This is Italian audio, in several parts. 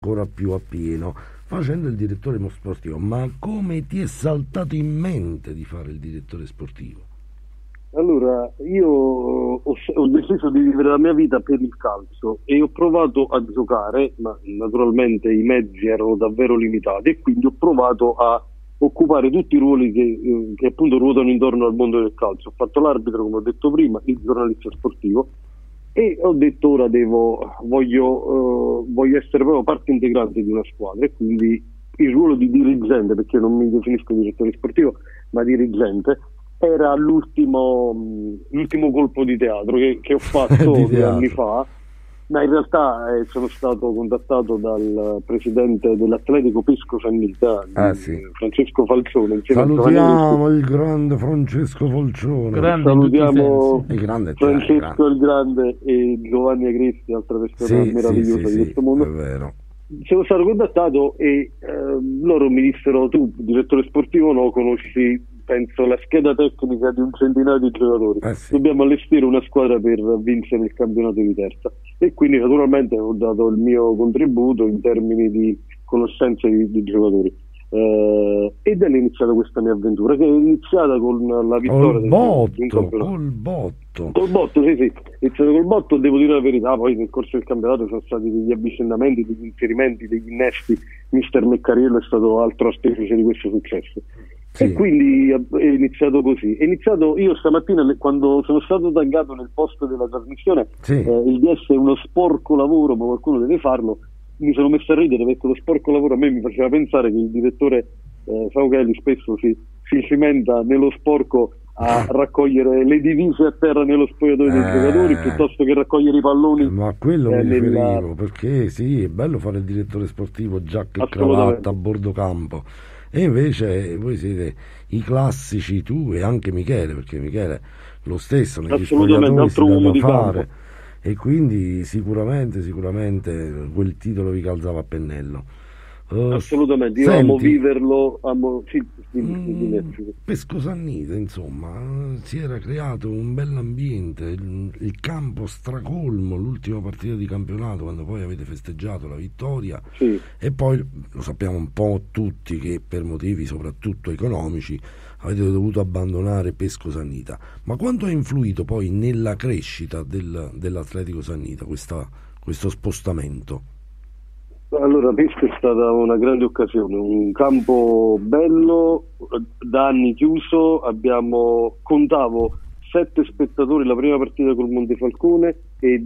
ancora più appieno facendo il direttore sportivo. Ma come ti è saltato in mente di fare il direttore sportivo? Allora, io ho deciso di vivere la mia vita per il calcio e ho provato a giocare, ma naturalmente i mezzi erano davvero limitati, e quindi ho provato a occupare tutti i ruoli che appunto ruotano intorno al mondo del calcio. Ho fatto l'arbitro, come ho detto prima, il giornalista sportivo, e ho detto ora voglio essere proprio parte integrante di una squadra, e quindi il ruolo di dirigente, perché non mi definisco direttore sportivo ma dirigente, era l'ultimo colpo di teatro che ho fatto 2 anni fa. Ma in realtà sono stato contattato dal presidente dell'Atletico Pesco Sannita, Francesco Falcione. Salutiamo il grande Francesco Falcione. Salutiamo grande, Francesco il Grande e Giovanni Agresti, altra persona meravigliosa di questo mondo. È vero. Sono stato contattato e loro mi dissero: tu, direttore sportivo, no, conosci, penso, la scheda tecnica di un centinaio di giocatori. Dobbiamo allestire una squadra per vincere il campionato di terza. E quindi naturalmente ho dato il mio contributo in termini di conoscenza di giocatori. E da lì è iniziata questa mia avventura, che è iniziata con la vittoria del campionato. Col botto, sì. È iniziato col botto, devo dire la verità. Poi nel corso del campionato sono stati degli avvicendamenti, degli inserimenti, degli innesti. Mister Meccariello è stato altro artefice di questo successo. Sì. E quindi è iniziato così. È iniziato io stamattina, quando sono stato taggato nel post della trasmissione, il DS è uno sporco lavoro, ma qualcuno deve farlo. Mi sono messo a ridere, perché lo sporco lavoro a me mi faceva pensare che il direttore Fauchelli spesso si cimenta nello sporco a raccogliere le divise a terra nello spogliatoio dei giocatori, piuttosto che raccogliere i palloni. Ma quello mi riferivo, perché sì, è bello fare il direttore sportivo, giacca e cravatta a bordo campo. E invece voi siete i classici, tu e anche Michele, perché Michele lo stesso negli spogliatoi si dà da fare, e quindi sicuramente quel titolo vi calzava a pennello. Assolutamente, io amo viverlo, Pesco Sannita, insomma, si era creato un bell'ambiente, il campo stracolmo, l'ultima partita di campionato, quando poi avete festeggiato la vittoria, e poi lo sappiamo un po' tutti che per motivi soprattutto economici avete dovuto abbandonare Pesco Sannita. Ma quanto ha influito poi nella crescita dell'Atletico Sannita questo spostamento? Allora, Pesco è stata una grande occasione, un campo bello, da anni chiuso. Contavo 7 spettatori la prima partita col Montefalcone e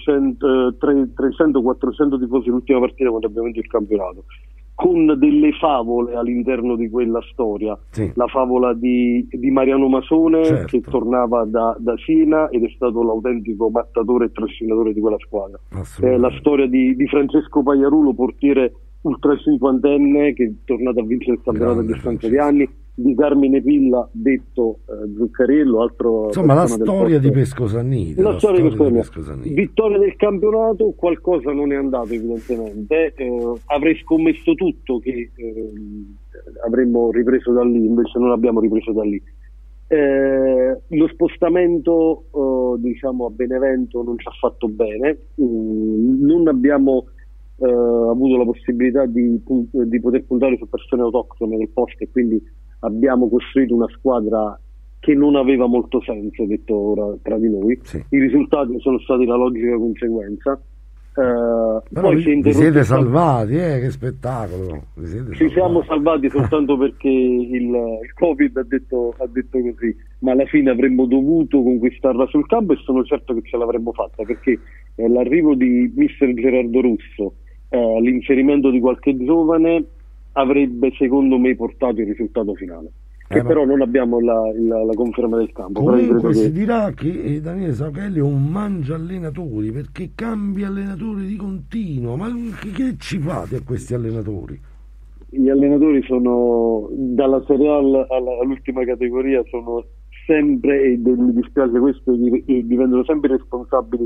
300-400 tifosi l'ultima partita quando abbiamo vinto il campionato, con delle favole all'interno di quella storia. La favola di Mariano Masone, che tornava da Siena ed è stato l'autentico mattatore e trascinatore di quella squadra. La storia di Francesco Pagliarulo, portiere ultra cinquantenne che è tornato a vincere il campionato a distanza di anni, di Carmine Pilla, detto Zuccarello, altro. Insomma, la storia di Pesco Sannita. La storia di Pesco Sannita. Vittoria del campionato, qualcosa non è andato evidentemente. Avrei scommesso tutto che avremmo ripreso da lì, invece non abbiamo ripreso da lì. Lo spostamento a Benevento non ci ha fatto bene, non abbiamo avuto la possibilità di poter puntare su persone autoctone del posto, e quindi abbiamo costruito una squadra che non aveva molto senso, detto ora tra di noi. I risultati sono stati la logica conseguenza. Però vi siete salvati, che spettacolo! Siamo salvati soltanto perché il Covid ha detto così, ma alla fine avremmo dovuto conquistarla sul campo, e sono certo che ce l'avremmo fatta, perché l'arrivo di mister Gerardo Russo, l'inserimento di qualche giovane avrebbe secondo me portato il risultato finale, che però non abbiamo la conferma del campo. Comunque si dirà che Daniele Sauchelli è un mangia allenatori, perché cambia allenatori di continuo. Ma che ci fate a questi allenatori? Gli allenatori sono, dalla Serie A all'ultima categoria, sono sempre, e mi dispiace questo, diventano sempre responsabili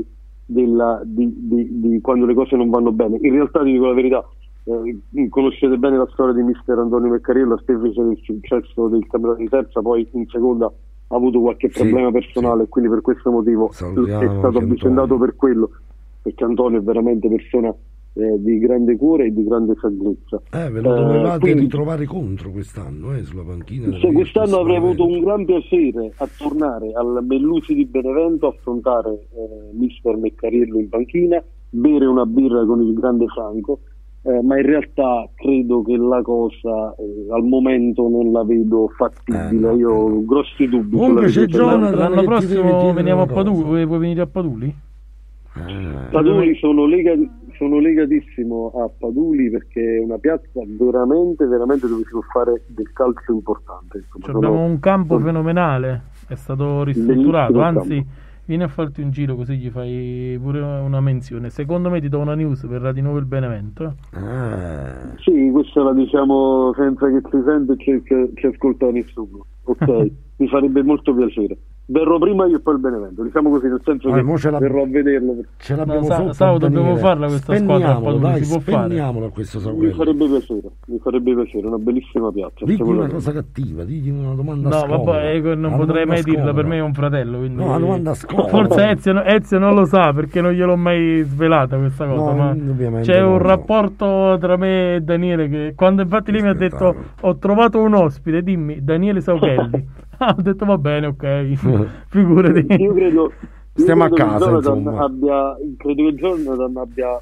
di quando le cose non vanno bene. In realtà, ti dico la verità, conoscete bene la storia di mister Antonio Meccariello, artefice del successo del campionato di terza, poi in seconda ha avuto qualche problema personale, e quindi per questo motivo è stato avvicendato per quello, perché Antonio è veramente persona di grande cuore e di grande saggezza. Ve lo dovevate ritrovare contro quest'anno, sulla panchina. Quest'anno avrei avuto un gran piacere a tornare al Mellusi di Benevento, affrontare mister Meccariello in panchina, bere una birra con il grande Franco, ma in realtà credo che la cosa al momento non la vedo fattibile. Io ho grossi dubbi. Comunque c'è Jonathan, l'anno prossimo veniamo a Paduli. Vuoi venire a Paduli? Paduli sono legatissimo a Paduli, perché è una piazza veramente dove si può fare del calcio importante. Abbiamo un campo fenomenale, è stato ristrutturato, anzi vieni a farti un giro così gli fai pure una menzione. Secondo me ti do una news per Radio Nuovo il Benevento. Sì, questa la diciamo senza che si sente e ci ascolta nessuno. Ok, mi farebbe molto piacere. Verrò prima io e poi il Benevento, diciamo così, nel senso che verrò a vederlo. Ce l'abbiamo dobbiamo farla questa squadra, dai, si può fare. Questo mi farebbe piacere, una bellissima piazza. Digli una cosa cattiva, digli una domanda scomoda. No, vabbè, non potrei mai dirla, per me è un fratello, quindi... No, una domanda scomoda. Forse Ezio non lo sa, perché non gliel'ho mai svelata questa cosa, ma c'è un rapporto tra me e Daniele che quando infatti lei mi ha detto ho trovato un ospite, dimmi Daniele Sauchelli. Ho detto va bene, ok, figurati. Io credo stiamo a casa, credo che Jonathan abbia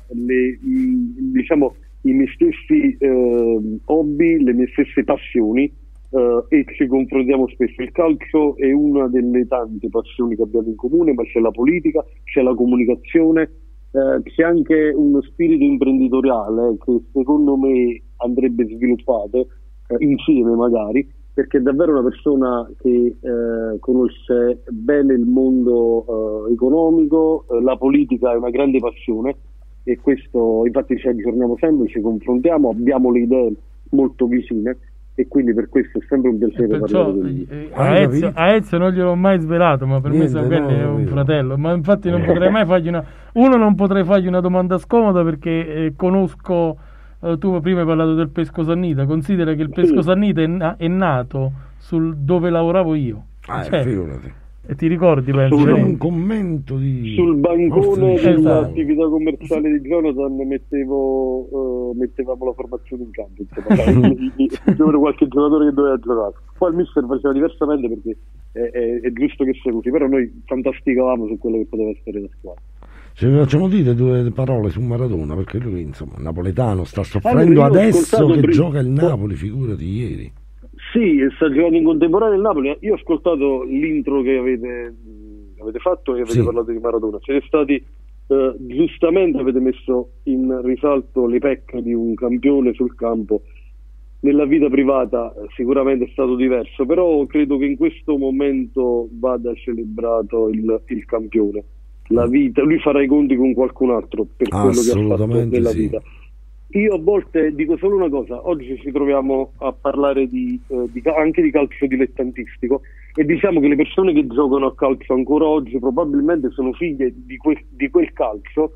i miei stessi hobby, le mie stesse passioni, e ci confrontiamo spesso. Il calcio è una delle tante passioni che abbiamo in comune, ma c'è la politica, c'è la comunicazione, c'è anche uno spirito imprenditoriale che secondo me andrebbe sviluppato insieme magari, perché è davvero una persona che conosce bene il mondo economico, la politica è una grande passione, e questo infatti ci aggiorniamo sempre, ci confrontiamo, abbiamo le idee molto vicine, e quindi per questo è sempre un piacere parlare con lui. A Ezio non gliel'ho mai svelato, ma per me Sauchelli è un fratello, ma infatti non potrei mai fargli non potrei fargli una domanda scomoda, perché conosco... Tu prima hai parlato del Pesco Sannita, considera che il Pesco Sannita è nato sul dove lavoravo io, figurati. E ti ricordi, penso, un commento sul bancone dell'attività commerciale di Jonathan mettevamo la formazione in campo, c'era qualche giocatore che doveva giocare, poi il mister faceva diversamente, perché è giusto che sia così, però noi fantasticavamo su quello che poteva essere la squadra. Ci facciamo dire due parole su Maradona, perché lui, insomma, napoletano, sta soffrendo adesso che gioca il Napoli, figurati ieri. Sì, sta giocando in contemporanea il Napoli. Io ho ascoltato l'intro che avete fatto e avete parlato di Maradona. Siete stati, giustamente avete messo in risalto le pecche di un campione sul campo. Nella vita privata sicuramente è stato diverso, però credo che in questo momento vada celebrato il campione. La vita, lui farà i conti con qualcun altro per quello che ha fatto nella vita. Io a volte dico solo una cosa: oggi ci troviamo a parlare anche di calcio dilettantistico, e diciamo che le persone che giocano a calcio ancora oggi probabilmente sono figlie di quel calcio,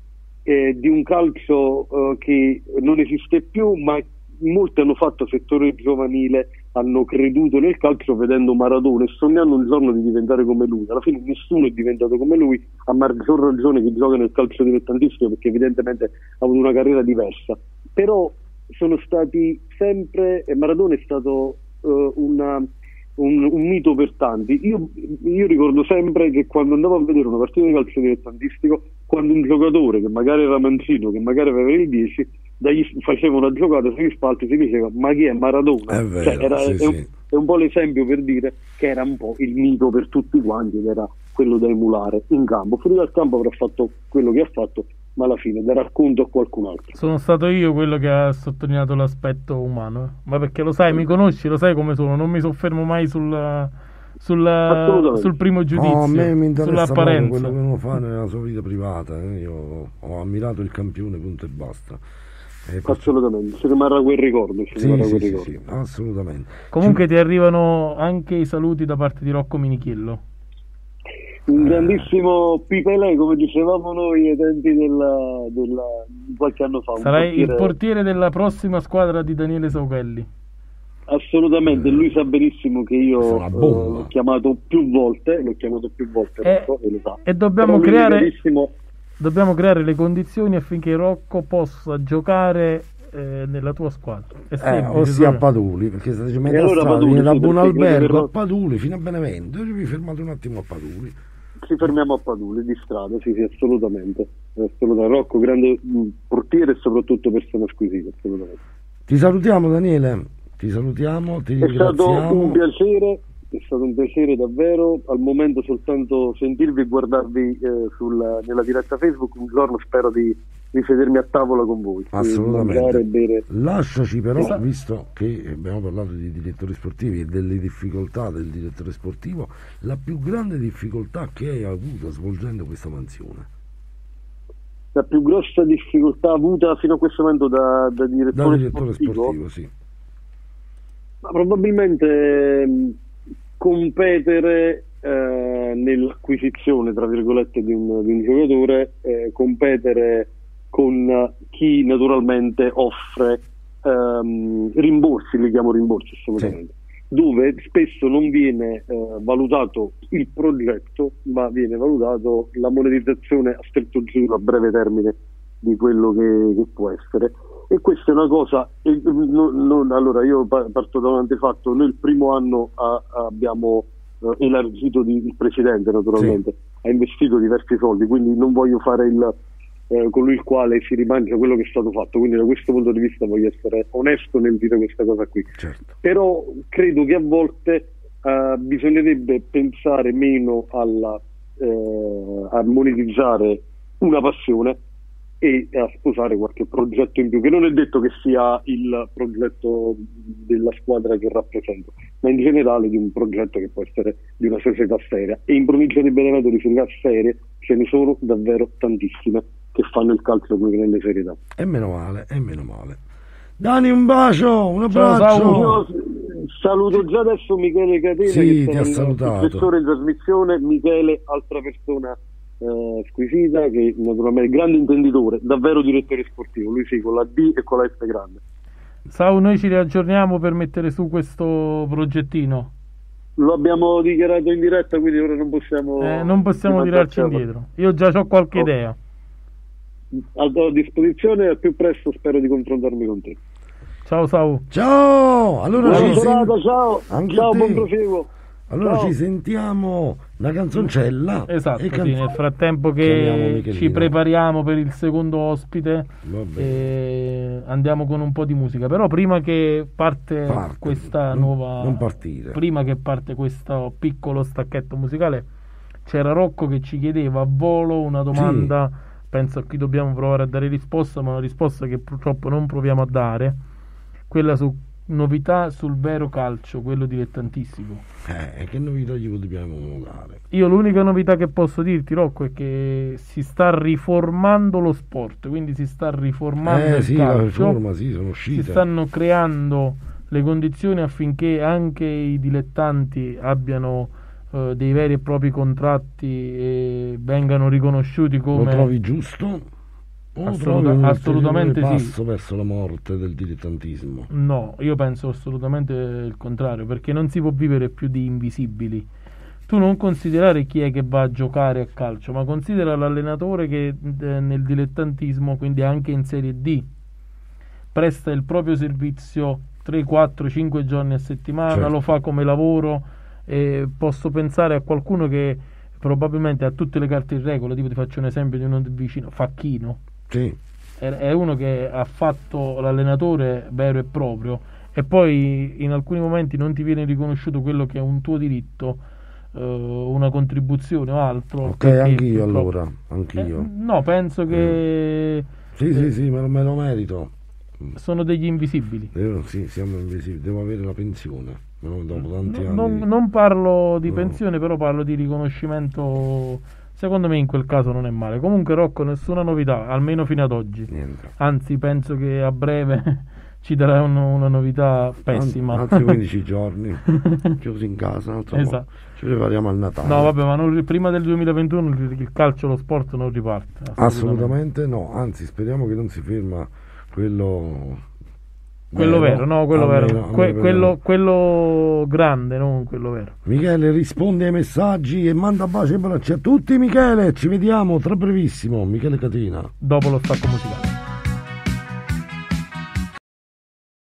di un calcio che non esiste più, ma molti hanno fatto settore giovanile, hanno creduto nel calcio vedendo Maradona e sognando un giorno di diventare come lui. Alla fine nessuno è diventato come lui, a maggior ragione chi gioca nel calcio dilettantistico, perché evidentemente ha avuto una carriera diversa. Però sono stati sempre, Maradona è stato un mito per tanti. Io ricordo sempre che quando andavo a vedere una partita di calcio dilettantistico, quando un giocatore che magari era mancino, che magari aveva il 10, faceva una giocata sugli spalti, si diceva ma chi è Maradona? È vero, è un po' l'esempio per dire che era un po' il mito per tutti quanti, ed era quello da emulare in campo. Fuori dal campo avrà fatto quello che ha fatto, ma alla fine darà conto a qualcun altro. Sono stato io quello che ha sottolineato l'aspetto umano, ma perché lo sai, mi conosci, lo sai come sono, non mi soffermo mai sul primo giudizio, a me mi interessa sull'apparenza, quello che uno fa nella sua vita privata. Io ho ammirato il campione, punto e basta. Assolutamente, ci rimarrà quel ricordo. Sì, assolutamente. Comunque ti arrivano anche i saluti da parte di Rocco Minichiello, un grandissimo Pipelè, come dicevamo noi ai tempi di qualche anno fa. Sarai il portiere della prossima squadra di Daniele Sauchelli. Assolutamente, lui sa benissimo che io l'ho chiamato più volte, Rocco, e lo sa. E dobbiamo creare dobbiamo creare le condizioni affinché Rocco possa giocare nella tua squadra. Ossia a Paduli, perché state dicendo metà allora strada, Paduli, viene da sì, Buonalbergo a Paduli fino a Benevento, e vi fermate un attimo a Paduli. Ci fermiamo a Paduli di strada, sì, assolutamente. Rocco, grande portiere e soprattutto persona squisita, assolutamente. Ti salutiamo, Daniele, ti ringraziamo. È stato un piacere davvero. Al momento soltanto sentirvi e guardarvi nella diretta Facebook. Un giorno spero di sedermi a tavola con voi. Assolutamente. Lasciaci però, visto che abbiamo parlato di direttori sportivi e delle difficoltà del direttore sportivo, la più grande difficoltà che hai avuto svolgendo questa mansione? La più grossa difficoltà avuta fino a questo momento da direttore sportivo, sì. Ma probabilmente competere nell'acquisizione, tra virgolette, di un giocatore, competere con chi naturalmente offre rimborsi, li chiamo rimborsi assolutamente, dove spesso non viene valutato il progetto, ma viene valutato la monetizzazione a stretto giro, a breve termine, di quello che può essere. E questa è una cosa, allora io parto da un antefatto. Noi il primo anno abbiamo elargito il presidente, naturalmente, ha investito diversi soldi, quindi non voglio fare colui il quale si rimangia quello che è stato fatto, quindi da questo punto di vista voglio essere onesto nel dire questa cosa qui. Però credo che a volte bisognerebbe pensare meno a monetizzare una passione e a sposare qualche progetto in più, che non è detto che sia il progetto della squadra che rappresento, ma in generale di un progetto che può essere di una società seria. E in provincia di Benevento di società serie ce ne sono davvero tantissime che fanno il calcio con grande serietà. E meno male. Dani, un bacio, un abbraccio. Io saluto già adesso Michele Catena, che è il professore in trasmissione. Michele, altra persona squisita, che naturalmente grande intenditore, davvero direttore sportivo, lui sì, con la D e con la S grande. Sau, noi ci riaggiorniamo per mettere su questo progettino. Lo abbiamo dichiarato in diretta, quindi ora non possiamo tirarci indietro. Io già ho qualche idea. A tua disposizione, al più presto spero di confrontarmi con te. Ciao Sau. Ciao, allora ciao, buon proseguo. Allora ci sentiamo una canzoncella. Esatto, nel frattempo che ci prepariamo per il secondo ospite, andiamo con un po' di musica. Però prima che parte questa nuova, non partire. Prima che parte questo piccolo stacchetto musicale, c'era Rocco che ci chiedeva a volo una domanda. Penso a cui dobbiamo provare a dare risposta, ma una risposta che purtroppo non proviamo a dare, quella su novità sul vero calcio, quello dilettantissimo. Che novità gli dobbiamo dare? Io l'unica novità che posso dirti, Rocco, è che si sta riformando lo sport, quindi si sta riformando il calcio. La riforma, sono uscite. Si stanno creando le condizioni affinché anche i dilettanti abbiano dei veri e propri contratti e vengano riconosciuti come... Lo trovi giusto? Assolutamente sì. Passo verso la morte del dilettantismo? No, io penso assolutamente il contrario, perché non si può vivere più di invisibili. Tu non considerare chi è che va a giocare a calcio, ma considera l'allenatore che nel dilettantismo, quindi anche in Serie D, presta il proprio servizio 3, 4, 5 giorni a settimana, lo fa come lavoro. E posso pensare a qualcuno che probabilmente ha tutte le carte in regola, tipo ti faccio un esempio di uno vicino, Facchino. È uno che ha fatto l'allenatore vero e proprio e poi in alcuni momenti non ti viene riconosciuto quello che è un tuo diritto, una contribuzione o altro. Anch'io allora, anch'io. No, penso che sì, me lo merito. Sono degli invisibili. Siamo invisibili, devo avere la pensione. Dopo tanti anni. Non parlo di pensione, però parlo di riconoscimento. Secondo me in quel caso non è male. Comunque Rocco, nessuna novità, almeno fino ad oggi. Niente. Anzi, penso che a breve ci darà una novità pessima. Anzi 15 giorni chiusi in casa, esatto. Ci prepariamo al Natale. No vabbè, ma prima del 2021 il calcio, lo sport non riparte. Assolutamente no, anzi speriamo che non si ferma quello Quello vero, no, quello vero. Quello grande, non quello vero. Michele risponde ai messaggi e manda baci e abbracci a tutti. Michele, ci vediamo tra brevissimo. Michele Catina. Dopo lo stacco musicale.